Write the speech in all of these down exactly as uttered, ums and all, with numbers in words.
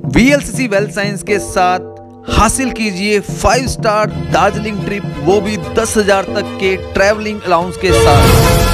VLCC wealth science के साथ हासिल कीजिए फाइव स्टार दार्जिलिंग ट्रिप, वो भी दस हजार तक के ट्रैवलिंग अलाउंस के साथ।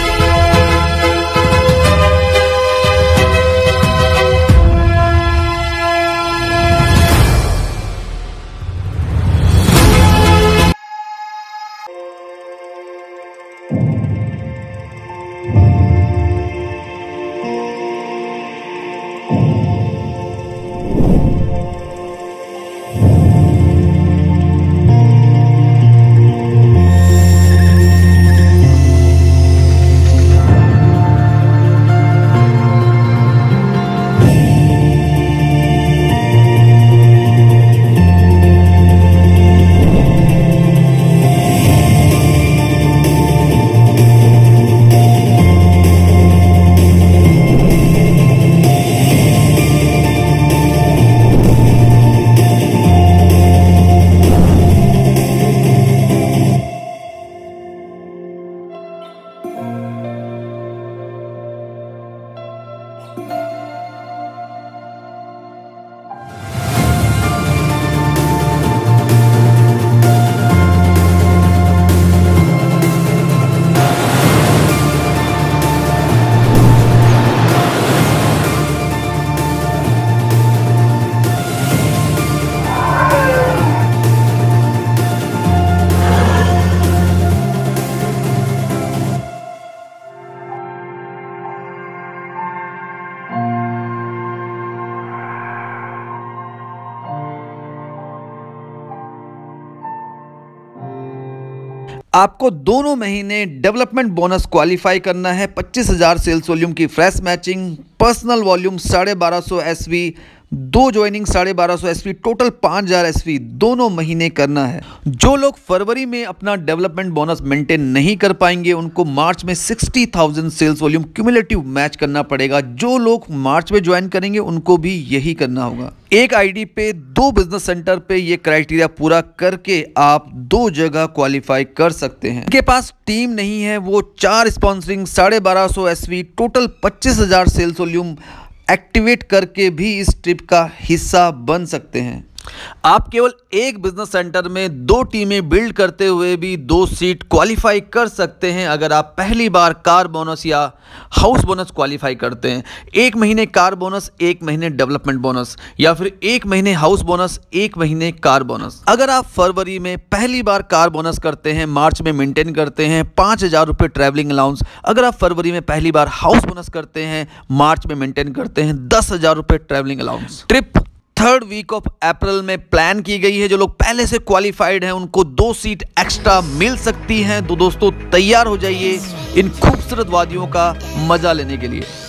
आपको दोनों महीने डेवलपमेंट बोनस क्वालिफाई करना है। पच्चीस हजार सेल्स वॉल्यूम की फ्रेश मैचिंग, पर्सनल वॉल्यूम साढ़े बारह सौ एसवी, दो ज्वाइनिंग साढ़े बारह सौ एसवी, टोटल पाँच हजार एसवी दोनों महीने करना है। जो लोग फरवरी में अपना डेवलपमेंट बोनस मेंटेन नहीं कर पाएंगे उनको मार्च में sixty thousand sales volume cumulative match करना पड़ेगा। जो लोग मार्च में ज्वाइन करेंगे उनको भी यही करना होगा। एक आईडी पे दो बिजनेस सेंटर पे ये क्राइटेरिया पूरा करके आप दो जगह क्वालिफाई कर सकते हैं। उनके पास टीम नहीं है, वो चार स्पॉन्सरिंग साढ़े बारह सौ एसवी, टोटल पच्चीस हजार सेल्स वॉल्यूम एक्टिवेट करके भी इस ट्रिप का हिस्सा बन सकते हैं। आप केवल एक बिजनेस सेंटर में दो टीमें बिल्ड करते हुए भी दो सीट क्वालिफाई कर सकते हैं अगर आप पहली बार कार बोनस या हाउस बोनस क्वालिफाई करते हैं। एक महीने कार बोनस, एक महीने डेवलपमेंट बोनस, या फिर एक महीने हाउस बोनस, एक महीने कार बोनस। अगर आप फरवरी में पहली बार कार बोनस करते हैं, मार्च में मेंटेन करते हैं पाँच हजार रुपये ट्रैवलिंग अलाउंस। अगर आप फरवरी में पहली बार हाउस बोनस करते हैं, मार्च में मेंटेन करते हैं दस हजार रुपये travelling allowance. Trip third week of April में प्लान की गई है। जो लोग पहले से क्वालिफाइड हैं उनको दो सीट एक्स्ट्रा मिल सकती हैं। तो दोस्तों तैयार हो जाइए इन खूबसूरत वादियों का मजा लेने के लिए।